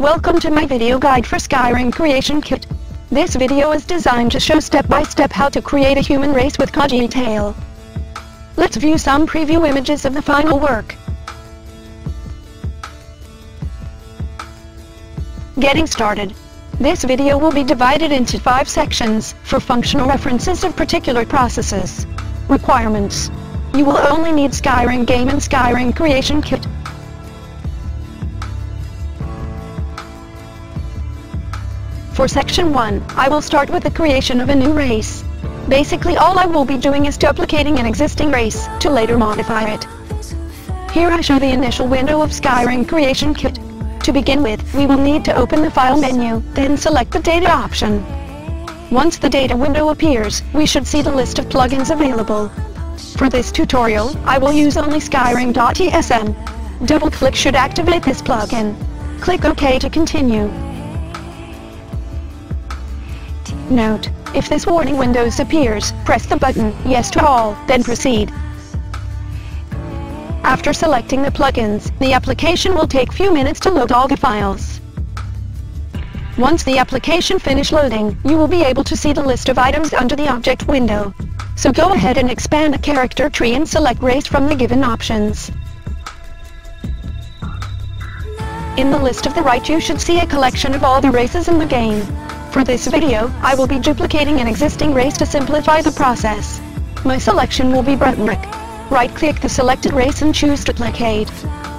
Welcome to my video guide for Skyrim Creation Kit. This video is designed to show step by step how to create a human race with Khajiit tail. Let's view some preview images of the final work. Getting started. This video will be divided into 5 sections, for functional references of particular processes. Requirements. You will only need Skyrim Game and Skyrim Creation Kit. For section 1, I will start with the creation of a new race. Basically all I will be doing is duplicating an existing race, to later modify it. Here I show the initial window of Skyrim Creation Kit. To begin with, we will need to open the File menu, then select the Data option. Once the Data window appears, we should see the list of plugins available. For this tutorial, I will use only Skyrim.tsm. Double-click should activate this plugin. Click OK to continue. Note: if this warning window appears, press the button Yes to all, then proceed. After selecting the plugins, the application will take few minutes to load all the files. Once the application finishes loading, you will be able to see the list of items under the object window. So go ahead and expand the character tree and select race from the given options. In the list of the right you should see a collection of all the races in the game. For this video, I will be duplicating an existing race to simplify the process. My selection will be Bretonric. Right-click the selected race and choose Duplicate.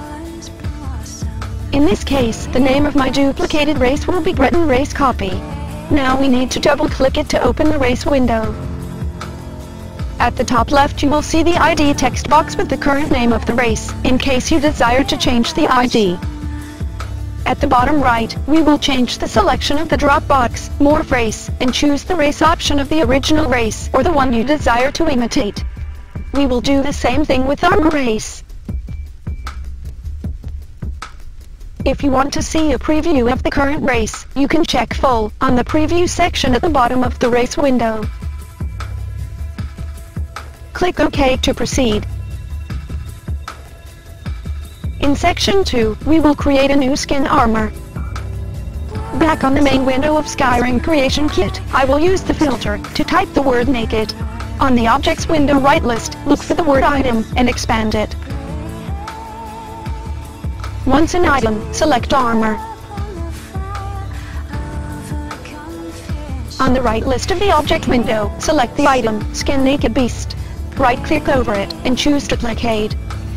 In this case, the name of my duplicated race will be Breton Race Copy. Now we need to double-click it to open the race window. At the top left you will see the ID text box with the current name of the race, in case you desire to change the ID. At the bottom right, we will change the selection of the drop box, Morph Race, and choose the race option of the original race or the one you desire to imitate. We will do the same thing with Armor Race. If you want to see a preview of the current race, you can check Full on the preview section at the bottom of the race window. Click OK to proceed. In section 2, we will create a new skin armor. Back on the main window of Skyrim Creation Kit, I will use the filter to type the word naked. On the objects window right list, look for the word item and expand it. Once an item, select armor. On the right list of the object window, select the item, Skin Naked Beast. Right-click over it and choose Duplicate.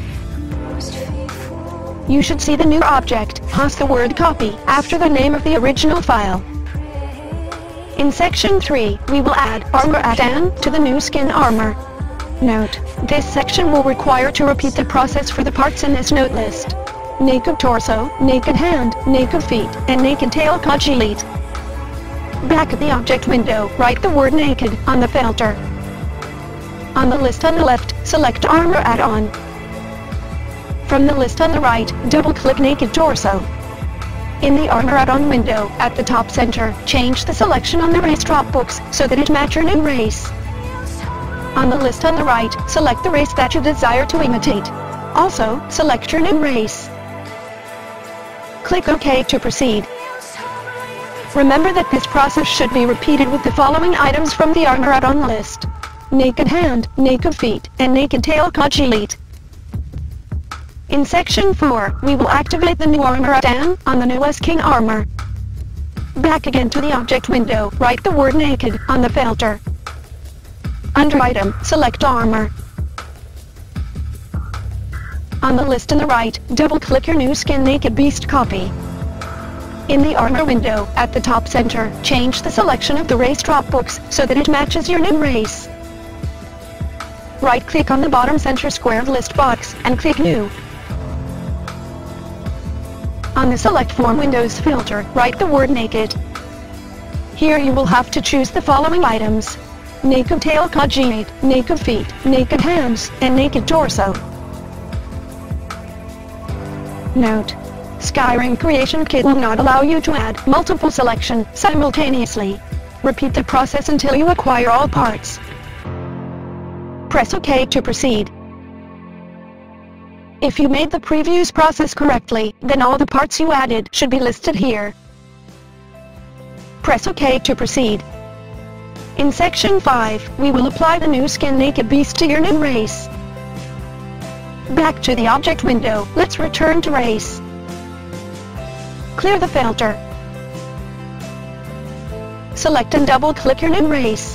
You should see the new object has the word copy after the name of the original file. In section 3, we will add armor add-on to the new skin armor. Note: this section will require to repeat the process for the parts in this note list. Naked torso, naked hand, naked feet, and naked tail Khajiit. Back at the object window, write the word naked on the filter. On the list on the left, select armor add-on. From the list on the right, double-click naked torso. In the armor add-on window, at the top center, change the selection on the race dropbox so that it matches your new race. On the list on the right, select the race that you desire to imitate. Also, select your new race. Click OK to proceed. Remember that this process should be repeated with the following items from the armor add-on list: naked hand, naked feet, and naked tail Khajiit. In section 4, we will activate the new armor add-on on the new skin armor. Back again to the object window, write the word naked on the filter. Under item, select armor. On the list on the right, double-click your new Skin Naked Beast copy. In the armor window, at the top center, change the selection of the race dropbox so that it matches your new race. Right-click on the bottom center square list box and click New. On the Select Form Windows filter, write the word naked. Here you will have to choose the following items: naked tail Khajiit, naked feet, naked hands, and naked torso. Note: Skyrim Creation Kit will not allow you to add multiple selections simultaneously. Repeat the process until you acquire all parts. Press OK to proceed. If you made the previous process correctly, then all the parts you added should be listed here. Press OK to proceed. In Section 5, we will apply the new skin Naked Beast to your new race. Back to the object window, let's return to race. Clear the filter. Select and double-click your new race.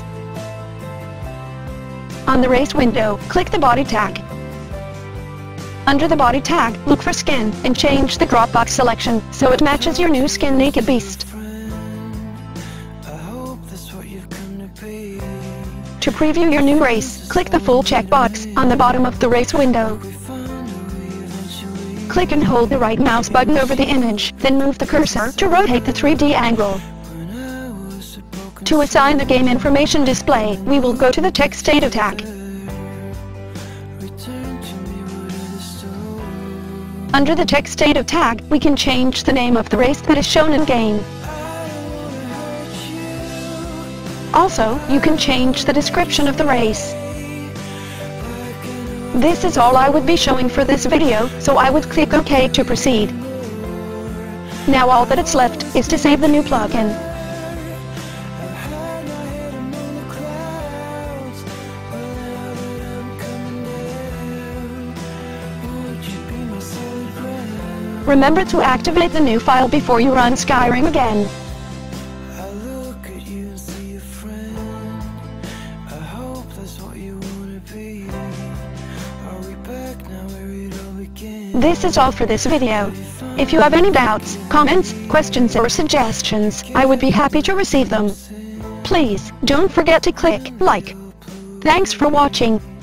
On the race window, click the body tag. Under the body tag, look for skin, and change the Dropbox selection so it matches your new skin Naked Beast. To preview your new race, click the full checkbox on the bottom of the race window. Click and hold the right mouse button over the image, then move the cursor to rotate the 3D angle. To assign the game information display, we will go to the text data tag. Under the text data tag, we can change the name of the race that is shown in game. Also, you can change the description of the race. This is all I would be showing for this video, so I would click OK to proceed. Now all that it's left is to save the new plugin. Remember to activate the new file before you run Skyrim again. This is all for this video. If you have any doubts, comments, questions or suggestions, I would be happy to receive them. Please, don't forget to click like. Thanks for watching.